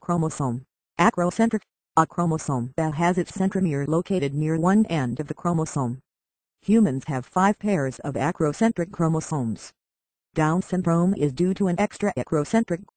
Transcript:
chromosome, acrocentric, a chromosome that has its centromere located near one end of the chromosome. Humans have 5 pairs of acrocentric chromosomes. Down syndrome is due to an extra acrocentric